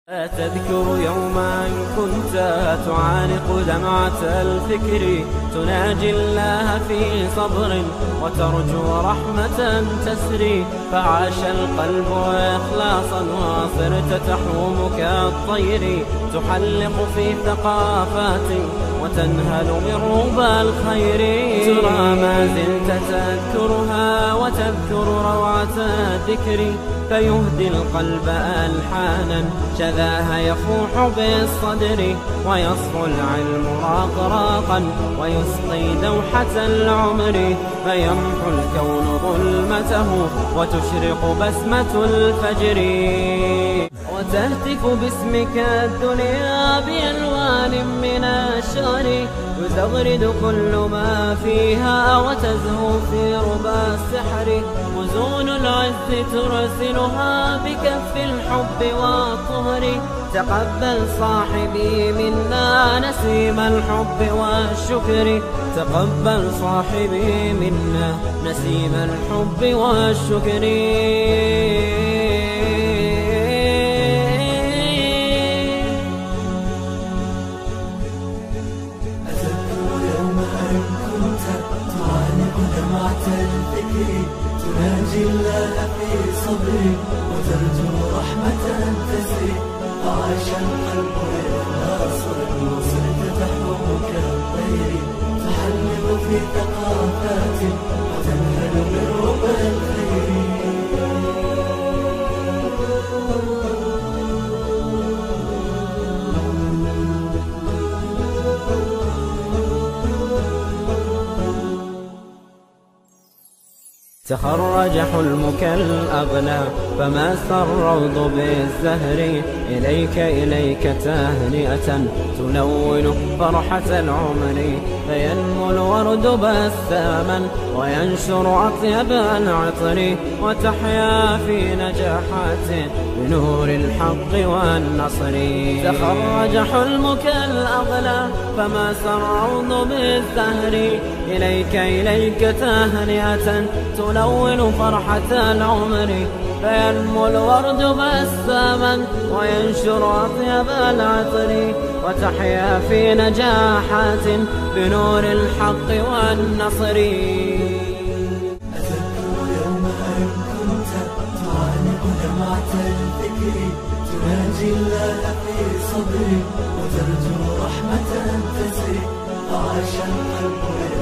تذكر يوما كنت تعانق دمعة الفكر، تناجي الله في صبر وترجو رحمة تسري، فعاش القلب إخلاصا وصرت تحوم كالطير، تحلق في ثقافات وتنهل من ربى الخير، ترى ما زلت تذكرها وتذكر روعة الذكر، فيهدي القلب ألحانا شذاها يفوح بالصدر، ويصفو العلم راقراقا ويسقي دوحة العمر، فيمحو الكون ظلمته وتشرق بسمة الفجر، وتهتف باسمك الدنيا بألوان من الشعر، يزغرد كل ما فيها وتزهو في ربى السحر، وزون العز ترسلها بكف الحب والطهر، تقبل صاحبي منا نسيم الحب والشكر، تقبل صاحبي منا نسيم الحب والشكر. تناجي الله في صبر وترجو رحمة تسري، فعاش القلب إخلاصا وصرت تحوم كالطير، تحلق في ثقافات وتنهل من ربى الخير. تخرج حلمك الأغلى فما الروض بالزهر، إليك تهنئة تلون فرحة العمر، فينمو الورد بساما وينشر أطيب العطر، وتحيا في نجاحات بنور الحق والنصر. تخرج حلمك الأغلى فما الروض بالزهر، إليك تهنئة تلون فرحة العمر، فينمو الورد بساما وينشر أطيب العطر، وتحيا في نجاحات بنور الحق والنصر. أذكر يوم أن كنت تعانق دمعة الفكر، تناجي الله في صبر وترجو رحمة تسري، فعاش القلب